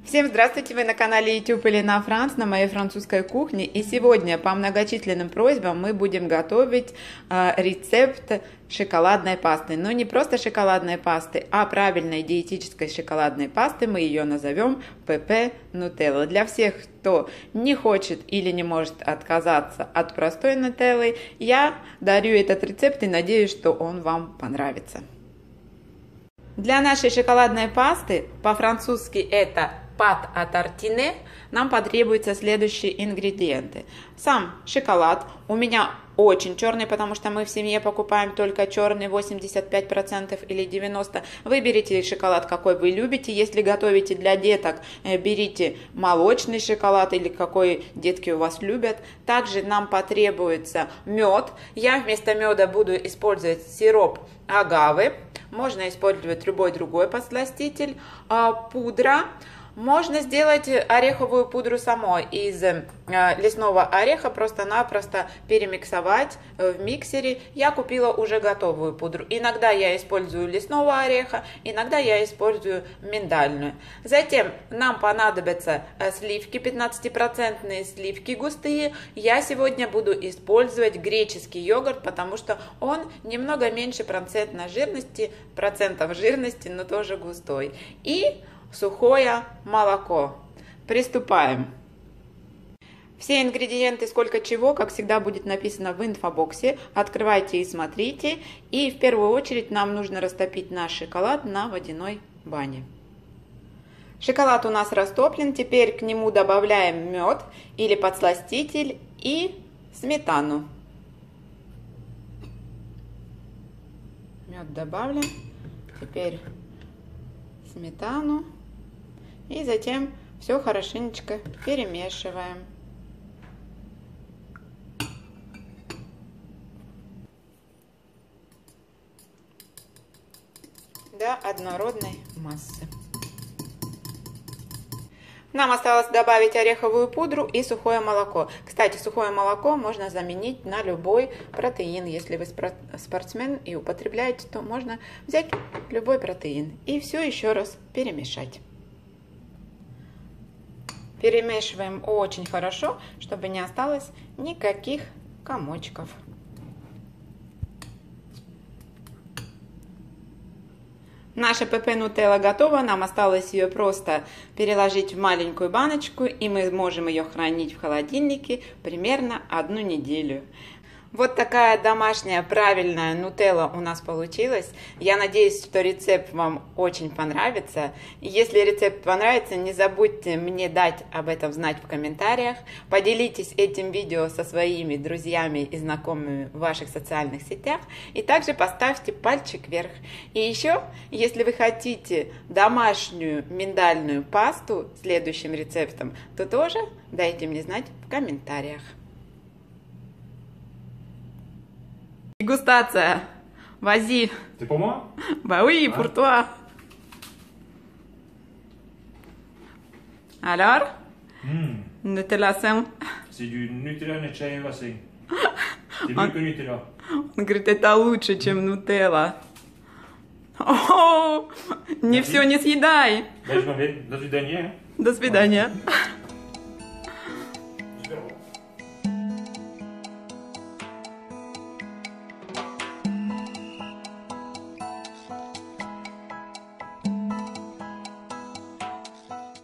Всем здравствуйте! Вы на канале YouTube Elena France на моей французской кухне. И сегодня по многочисленным просьбам мы будем готовить рецепт шоколадной пасты. Но не просто шоколадной пасты, а правильной диетической шоколадной пасты. Мы ее назовем ПП Нутелла. Для всех, кто не хочет или не может отказаться от простой нутеллы, я дарю этот рецепт и надеюсь, что он вам понравится. Для нашей шоколадной пасты, по-французски это пат а тартине, нам потребуются следующие ингредиенты. Сам шоколад у меня очень черный, потому что мы в семье покупаем только черный, 85% или 90%. Выберите шоколад, какой вы любите. Если готовите для деток, берите молочный шоколад или какой детки у вас любят. Также нам потребуется мед. Я вместо меда буду использовать сироп агавы. Можно использовать любой другой подсластитель. Пудра. Можно сделать ореховую пудру самой из лесного ореха, просто-напросто перемиксовать в миксере. Я купила уже готовую пудру. Иногда я использую лесного ореха, иногда я использую миндальную. Затем нам понадобятся сливки, 15% сливки густые. Я сегодня буду использовать греческий йогурт, потому что он немного меньше процентов жирности, но тоже густой. И сухое молоко. Приступаем. Все ингредиенты, сколько чего, как всегда, будет написано в инфобоксе. Открывайте и смотрите. И в первую очередь нам нужно растопить наш шоколад на водяной бане. Шоколад у нас растоплен. Теперь к нему добавляем мед или подсластитель и сметану. Мед добавлен. Теперь сметану. И затем все хорошенечко перемешиваем. До однородной массы. Нам осталось добавить ореховую пудру и сухое молоко. Кстати, сухое молоко можно заменить на любой протеин. Если вы спортсмен и употребляете, то можно взять любой протеин. И все еще раз перемешать. Перемешиваем очень хорошо, чтобы не осталось никаких комочков. Наша ПП Нутелла готова, нам осталось ее просто переложить в маленькую баночку, и мы можем ее хранить в холодильнике примерно 1 неделю. Вот такая домашняя правильная нутелла у нас получилась. Я надеюсь, что рецепт вам очень понравится. Если рецепт понравится, не забудьте мне дать об этом знать в комментариях. Поделитесь этим видео со своими друзьями и знакомыми в ваших социальных сетях. И также поставьте пальчик вверх. И еще, если вы хотите домашнюю миндальную пасту следующим рецептом, то тоже дайте мне знать в комментариях. Дегустация. Vas-y. C'est pour moi? Bah oui, pour toi. Alors? Nutella sain. C'est du Nutella Necciaeva Sain. C'est mieux que Nutella. Он говорит, это лучше, чем Нутелла. О, не все не съедай. Ben, je m'en vais. До свидания. До свидания.